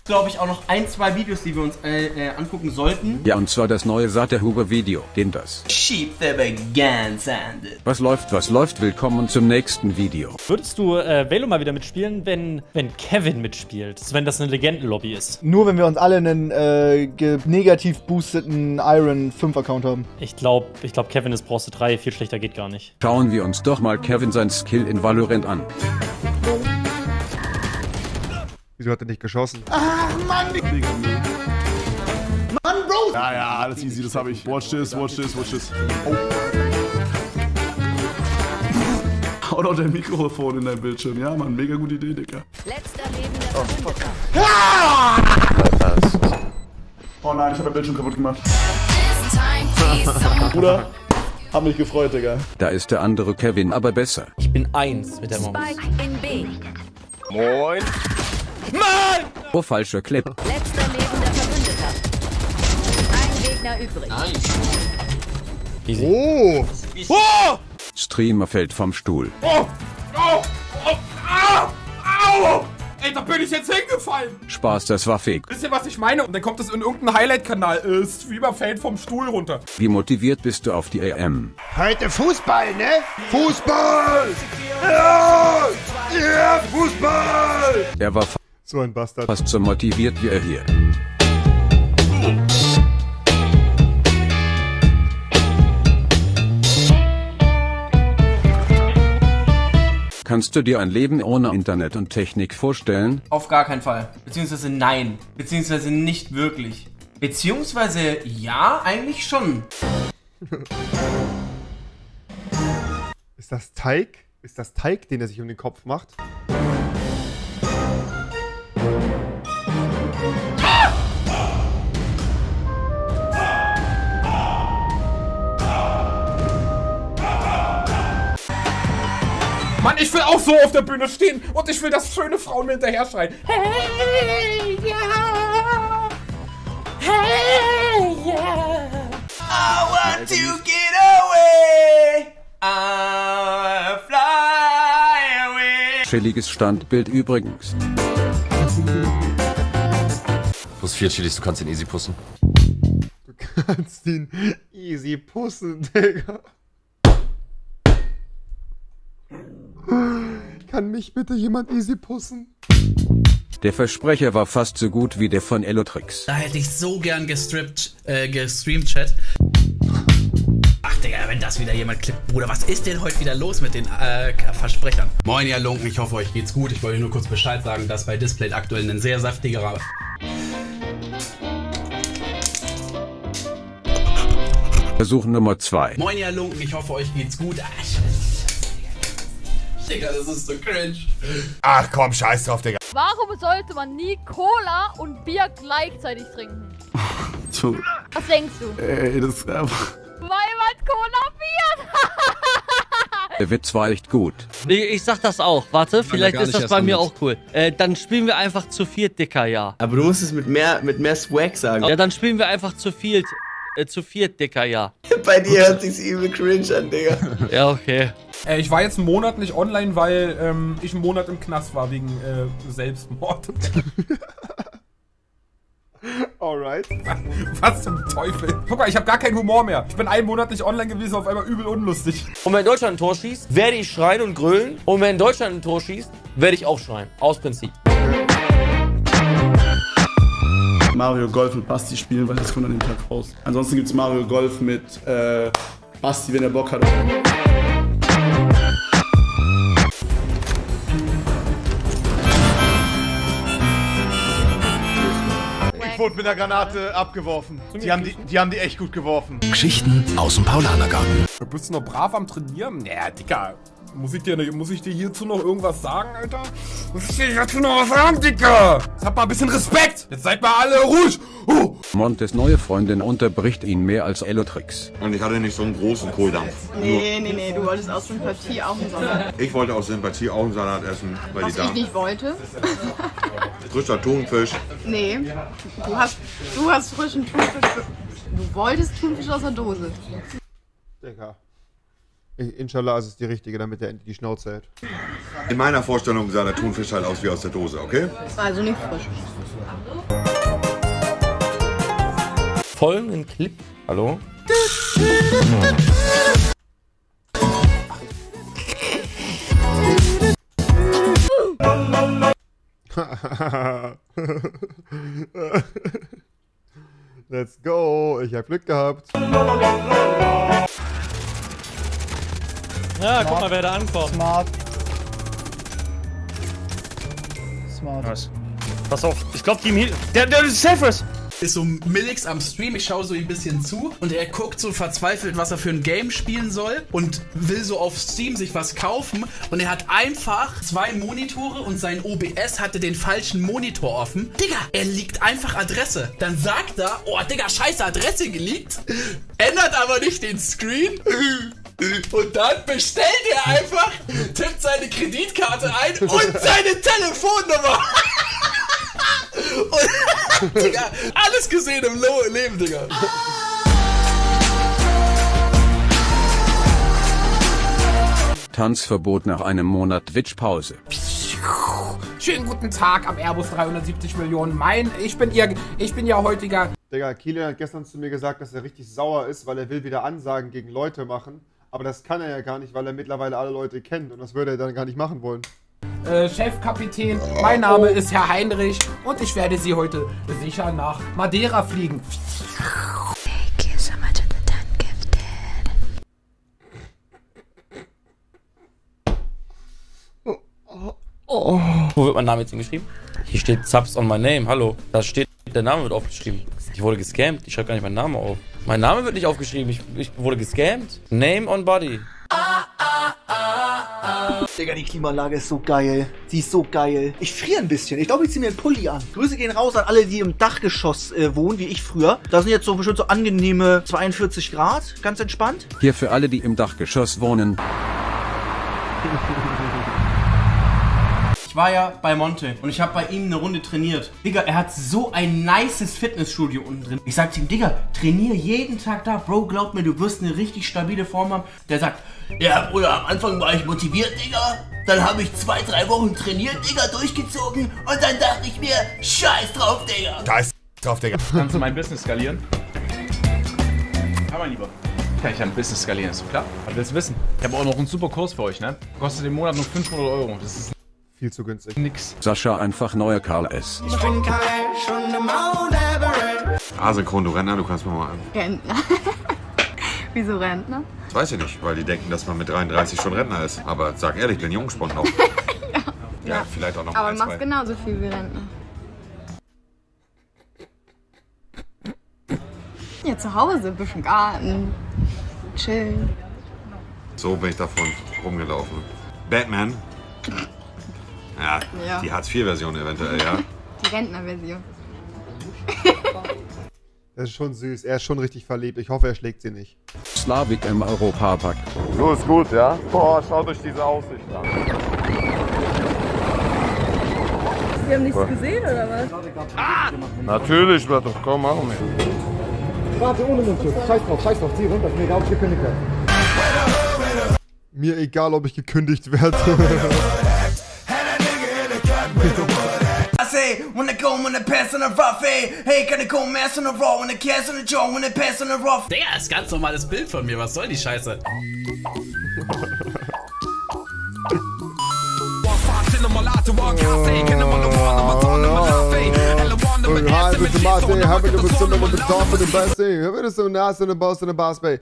Glaube ich auch noch ein, zwei Videos, die wir uns angucken sollten. Ja, und zwar das neue Saterhuber-Video, das. Sheep the begins and Was läuft, willkommen zum nächsten Video. Würdest du Velo mal wieder mitspielen, wenn Kevin mitspielt? Wenn das eine Legendenlobby ist? Nur wenn wir uns alle einen negativ boosteten Iron 5 Account haben. Ich glaube, Kevin ist Bronze 3, viel schlechter geht gar nicht. Schauen wir uns doch mal Kevin sein Skill in Valorant an. Wieso hat er nicht geschossen? Ach, Mann! Mann, Bro! Ja, alles easy, das habe ich. Watch this. Oh. Hau doch dein Mikrofon in dein Bildschirm. Ja, Mann, mega gute Idee, Digga. Letzter lebender Verbündeter. Oh nein, ich habe den Bildschirm kaputt gemacht. Bruder, hab mich gefreut, Digga. Da ist der andere Kevin aber besser. Ich bin 1 mit der Maus. Spike in B. Moin! Mann! Oh, falscher Clip. Letzter lebender Verbündeter. Ein Gegner übrig. Easy. Oh! Oh! Streamer fällt vom Stuhl. Au! Ey, da bin ich jetzt hingefallen! Spaß, das war fake. Wisst ihr, was ich meine? Und dann kommt es in irgendeinen Highlight-Kanal. Streamer fällt vom Stuhl runter. Wie motiviert bist du auf die EM? Heute Fußball, ne? Fußball! Ja! Ja, Fußball! Er war So ein Bastard. fast so motiviert wie er hier. Kannst du dir ein Leben ohne Internet und Technik vorstellen? Auf gar keinen Fall. Beziehungsweise nein. Beziehungsweise nicht wirklich. Beziehungsweise ja, eigentlich schon. Ist das Teig? Ist das Teig, den er sich um den Kopf macht? Mann, ich will auch so auf der Bühne stehen und ich will, dass schöne Frauen mir hinterher schreien. Hey, ja! Hey, ja! I want to get away! I fly away! Chilliges Standbild übrigens. Plus 4 Chilis, du kannst ihn easy pussen. Du kannst ihn easy pussen, Digga. Kann mich bitte jemand easy pussen? Der Versprecher war fast so gut wie der von Elotrix. Da hätte ich so gern gestreamt, Chat. Ach Digga, wenn das wieder jemand klippt. Bruder, was ist denn heute wieder los mit den Versprechern? Moin, ihr Lunken, ich hoffe, euch geht's gut. Ich wollte nur kurz Bescheid sagen, dass bei Display aktuell ein sehr saftiger... Versuch Nummer 2. Moin, ihr Lunken, ich hoffe, euch geht's gut. Digga, das ist so cringe. Ach komm, scheiß drauf, Digga. Warum sollte man nie Cola und Bier gleichzeitig trinken? So. Was denkst du? Ey, das ist einfach... Weil man Cola Bier Der Witz war echt gut. Ich sag das auch. Warte, vielleicht ist das bei mir auch cool. Dann spielen wir einfach zu viert, Dicker, ja. Aber du musst es mit mehr Swag sagen. Ja, dann spielen wir einfach zu viert, Dicker, ja. Bei dir hört sich's übel cringe an, Digga. Ja, okay. Ich war jetzt einen Monat nicht online, weil ich einen Monat im Knast war wegen Selbstmord. Alright. Was zum Teufel? Guck mal, ich habe gar keinen Humor mehr. Ich bin einen Monat nicht online gewesen, auf einmal übel unlustig. Und wenn Deutschland ein Tor schießt, werde ich schreien und grölen. Und wenn Deutschland ein Tor schießt, werde ich auch schreien. Aus Prinzip. Mario Golf mit Basti spielen, weil das kommt an dem Tag raus. Ansonsten gibt's Mario Golf mit Basti, wenn er Bock hat. Ich wurde mit der Granate abgeworfen. Die haben die echt gut geworfen. Geschichten aus dem Paulanergarten. Bist du noch brav am Trainieren? Ja, Digga. Muss ich dir hierzu noch irgendwas sagen, Alter? Muss ich dir hierzu noch was sagen, Digga? Jetzt habt mal ein bisschen Respekt. Jetzt seid mal alle ruhig. Montes neue Freundin unterbricht ihn mehr als Elotrix. Und ich hatte nicht so einen großen Kohldampf. Nee, du wolltest aus Sympathie auch einen Salat. Ich wollte aus Sympathie auch einen Salat essen. Weil Was ich nicht wollte? Frischer Thunfisch. Nee, du hast frischen Thunfisch. Du wolltest Thunfisch aus der Dose. Digga. Inshallah ist es die richtige, damit der endlich die Schnauze hält. In meiner Vorstellung sah der Thunfisch halt aus wie aus der Dose, okay? Also nicht frisch. folgenden Clip. Hallo? Let's go. Ich hab Glück gehabt. Ja, guck mal, wer da ankommt. Smart. Smart. Nice. Pass auf, ich glaube, der ist Selfless. Ist so Milix am Stream, ich schaue so ein bisschen zu und er guckt so verzweifelt, was er für ein Game spielen soll und will so auf Steam sich was kaufen und er hat einfach 2 Monitore und sein OBS hatte den falschen Monitor offen. Digga, er liegt einfach Adresse. Dann sagt er, oh Digga, scheiße Adresse geleakt, ändert aber nicht den Screen. Und dann bestellt er einfach, tippt seine Kreditkarte ein und seine Telefonnummer. Und, Digga, alles gesehen im Leben, Digga. Tanzverbot nach einem Monat Twitch-Pause. Schönen guten Tag am Airbus 370 Millionen. Ich bin ja heutiger... Digga, Kilian hat gestern zu mir gesagt, dass er richtig sauer ist, weil er will wieder Ansagen gegen Leute machen. Aber das kann er ja gar nicht, weil er mittlerweile alle Leute kennt. Und das würde er dann gar nicht machen wollen. Chefkapitän, mein Name ist Herr Heinrich und ich werde Sie heute sicher nach Madeira fliegen. Thank you so much for the 10 gifted. Wo wird mein Name jetzt hingeschrieben? Hier steht Subs on my name, hallo. Da steht, der Name wird aufgeschrieben. Ich wurde gescammt, ich schreibe gar nicht meinen Namen auf. Mein Name wird nicht aufgeschrieben, ich wurde gescammt. Name on body. Digga, die Klimaanlage ist so geil. Sie ist so geil. Ich friere ein bisschen. Ich glaube, ich ziehe mir einen Pulli an. Grüße gehen raus an alle, die im Dachgeschoss wohnen, wie ich früher. Da sind jetzt so bestimmt so angenehme 42 Grad. Ganz entspannt. Hier für alle, die im Dachgeschoss wohnen. Ich war ja bei Monte und ich habe bei ihm eine Runde trainiert. Digga, er hat so ein nices Fitnessstudio unten drin. Ich sag ihm, Digga, trainiere jeden Tag da. Bro, glaub mir, du wirst eine richtig stabile Form haben. Der sagt, ja Bruder, am Anfang war ich motiviert, Digga. Dann habe ich 2-3 Wochen trainiert, Digga, durchgezogen. Und dann dachte ich mir, scheiß drauf, Digga. Scheiß drauf, Digga. Kannst du mein Business skalieren? Ja, mein Lieber. Kann ich ein Business skalieren, ist so klar. Aber willst du wissen? Ich habe auch noch einen super Kurs für euch, ne? Kostet im Monat nur 500 Euro. Das ist viel zu günstig. Nix. Sascha einfach neuer Karl S. Ich bin Kai, schon im Mount Everest. Asynchron, du Rentner, du kannst mir mal an. Rentner? Wieso Rentner? Das weiß ich nicht, weil die denken, dass man mit 33 schon Rentner ist. Aber sag ehrlich, den Jungspund noch. Ja, vielleicht auch noch aber ein, du machst 2. genauso viel wie Rentner. Ja, zu Hause, bisschen Garten, chillen. So bin ich davon rumgelaufen. Batman. Ja, Ja. die Hartz-IV-Version eventuell, ja. Die Rentner-Version. Das ist schon süß. Er ist schon richtig verliebt. Ich hoffe, er schlägt sie nicht. Slavik im Europapark. So ist gut, ja? Boah, schaut euch diese Aussicht an. Sie haben nichts gesehen, oder was? Ah! Natürlich, Blatt, komm, machen wir. Warte, ohne Mundschutz. Scheiß drauf, zieh runter. Mir egal, ob ich gekündigt werde. Mir egal, ob ich gekündigt werde. I say, when I go, when I pass on the rough, hey, can I go mass on the raw, when I cast on the jaw, when I pass on the rough. Digga, das ist ganz normales Bild von mir, was soll die Scheiße? Hi, bitte Martin, habe ich bestimmt mit dem Dorf und dem Bassi. Hör mir das so nass in der Boss in der Bass Bay.